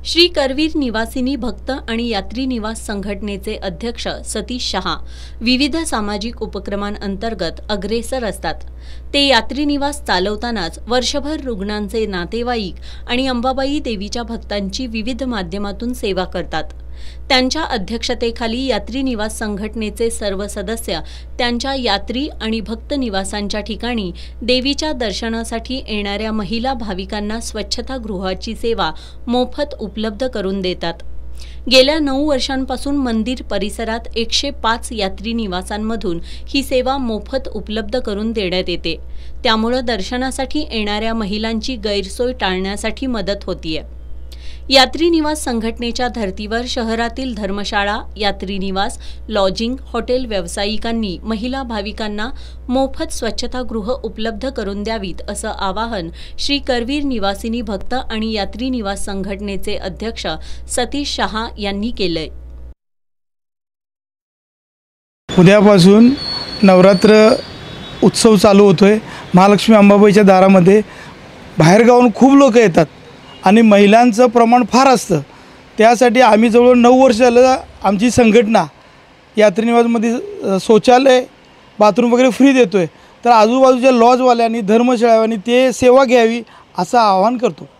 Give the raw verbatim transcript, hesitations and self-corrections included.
श्री करवीर निवासिनी भक्त आणि यात्री निवास संघटनेचे अध्यक्ष सतीश शहा विविध सामाजिक उपक्रमांअंतर्गत अग्रेसर असतात। ते यात्री निवास चालवतानाच वर्षभर रुग्णांचे नातेवाईक आणि अंबाबाई देवीच्या भक्तांची विविध माध्यमातून सेवा करतात। त्यांच्या अध्यक्षतेखाली यात्री निवास संघटनेचे सर्व सदस्य त्यांच्या यात्री आणि भक्त निवासांच्या ठिकाणी देवीच्या दर्शनासाठी येणाऱ्या महिला भाविकांना स्वच्छतागृहाची सेवा मोफत उपलब्ध करून देतात। गेल्या नऊ वर्षांपासून मंदिर परिसरात एकशे पाच यात्री निवासांमधून ही सेवा मोफत उपलब्ध करून देण्यात येते। त्यामुळे दर्शनासाठी येणाऱ्या महिलांची गैरसोय टाळण्यासाठी मदत होतीये। यात्री निवास संघटनेच्या धर्तीवर शहरातील धर्मशाळा, यात्री निवास, लॉजिंग, हॉटेल व्यावसायिकांनी महिला भाविकांना मोफत स्वच्छतागृह उपलब्ध करून द्यावीत असं आवाहन श्री करवीर निवासिनी भक्त आणि यात्री निवास संघटनेचे अध्यक्ष सतीश शहा यांनी केलंय। उद्यापासून नवरात्र उत्सव चालू होतोय। महालक्ष्मी अंबाबाईच्या दारामध्ये बाहेरगावून खूप लोक येतात आणि महिलांचं प्रमाण फार असतं। त्यासाठी आम्ही जवळ नऊ वर्ष झालं आमची संघटना यात्री निवासमध्ये शौचालय, बाथरूम वगैरे फ्री देतोय। तर आजूबाजूच्या लॉजवाल्यांनी, धर्मशाळावाल्यांनी ते सेवा घ्यावी असं आवाहन करतो।